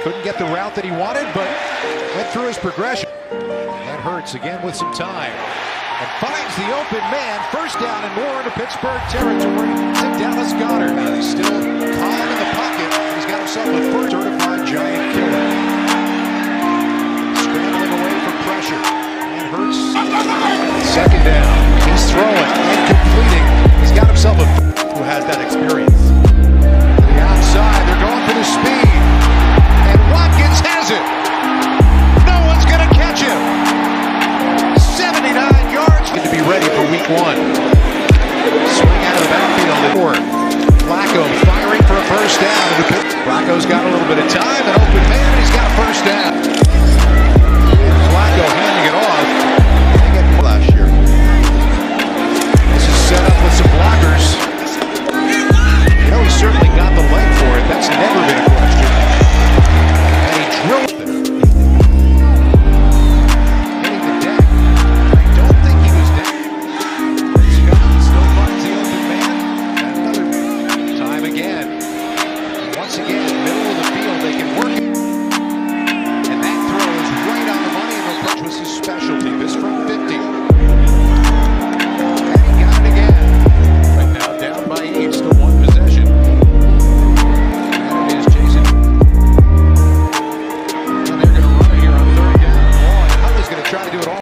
Couldn't get the route that he wanted, but went through his progression. That hurts again with some time. And finds the open man. First down and more into Pittsburgh territory to Dallas Goedert. He's still calm in the pocket. He's got himself a first certified giant killer. Scrambling away from pressure. And Hurts. Second down. He's throwing and completing. He's got himself a who has that experience. To the outside. They're going for the speed. And Watkins has it. No one's going to catch him. 79 yards. To be ready for week 1. Swing out of the backfield. Flacco firing for a first down. Flacco's got a little bit of time.